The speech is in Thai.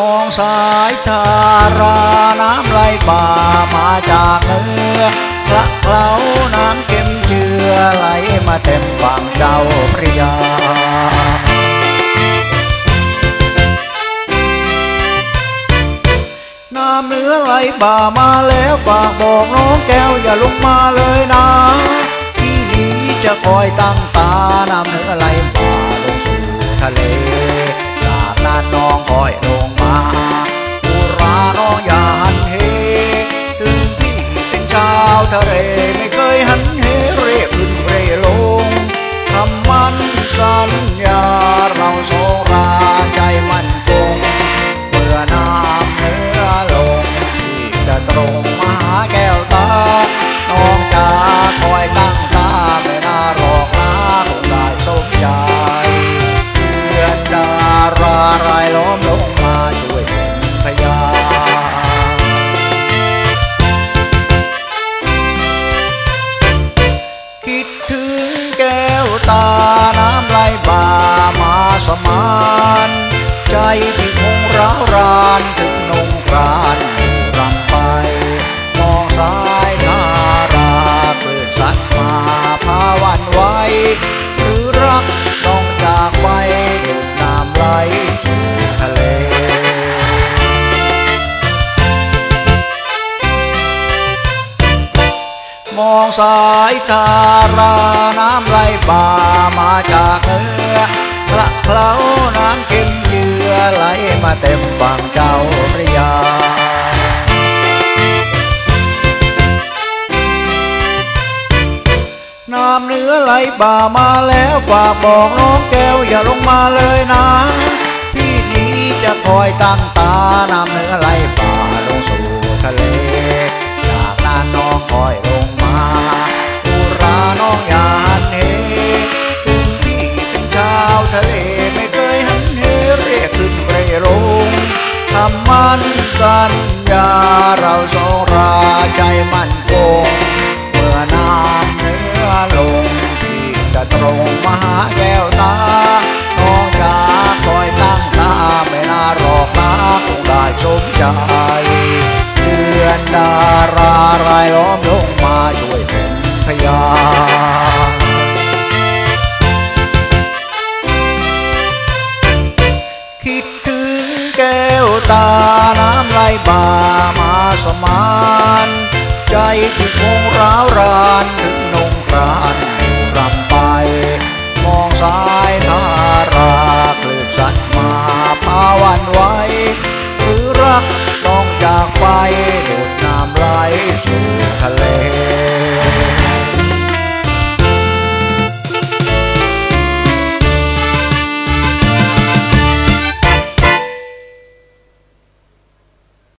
องสายทาราน้ำไหลบ่ามาจากเหนือพระเคล้าน้ำเค็มเจือไหลมาเต็มฝั่งเจ้าพระยาน้ำเหนือไหลบ่ามาแล้วฝากบอกน้องแก้วอย่าลงมาเลยนะที่นี้จะคอยตั้งตาน้ำเหนือไหลบ่าลงสู่ทะเลจากนั้นน้องคอยลงมาอุราน้องอย่าหันเหถึงพี่เป็นชาวทะเลไม่เคยหันเหเร่ขึ้นเร่ลงคำมั่นสัญญาเราสองราใจมั่นคงเมื่อน้ำเหนือลงที่จะตรงมาหาแก้วตาน้องจะคอยตั้งตาไม่น่ารอกนะคงได้สมใจเพื่อนดารารายล้อมลงมาช่วยเป็นพยานคิดถึงแก้วตาน้ำไหลบ่ามาสมานใจที่คงร้าวรานถึงนงกรานรำไปมองซ้ายทาราเกิดสัตว์มาพาวันไว้หรือรักต้องจากไปดุจน้ำไหลสู่ทะเลมองสายทาราน้ำไหลบ่ามาจากเหนือพระเคล้าน้ำเค็มเจือไหลมาเต็มฝั่งเจ้าพระยาน้ำเหนือไหลบ่ามาแล้วฝากบอกน้องแก้วอย่าลงมาเลยนะพี่นี้จะคอยตั้งตาน้ำเหนือไหลบ่าลงสู่ทะเลจากนั้นน้องคอยลงมาอุราน้องอย่าหันเหถึงพี่เป็นชาวทะเลไม่เคยหันเหเรียกขึ้นเร่ลงคำมั่นสัญญาเราสองราใจมั่นคงเมื่อน้ำเหนือลงที่จะตรงมาหาแก้วตาน้องจะคอยตั้งตาไม่น่ารอกนะคงได้สมใจเดือนดารารายล้อมลงมาช่วยเป็นพยานคิดถึงแก้วตาน้ำไหลบ่ามาสมานใจที่คงร้าวรานถึงนงกรานรำไปมองซ้ายทาราคลื่นสัตว์มาพาวันไว้หรือรักต้องจากไปดุจน้ำไหลสู่ทะเล